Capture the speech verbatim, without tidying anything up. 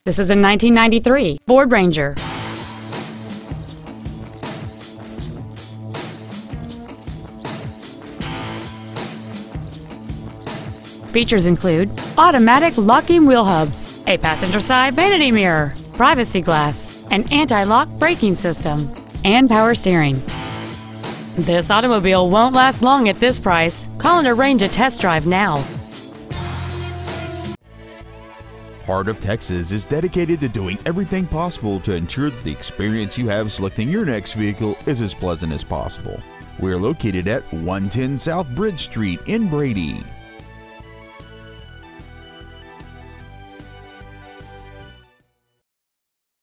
This is a nineteen ninety-three Ford Ranger. Features include automatic locking wheel hubs, a passenger side vanity mirror, privacy glass, an anti-lock braking system, and power steering. This automobile won't last long at this price. Call and arrange a test drive now. Heart of Texas is dedicated to doing everything possible to ensure that the experience you have selecting your next vehicle is as pleasant as possible. We are located at one ten South Bridge Street in Brady.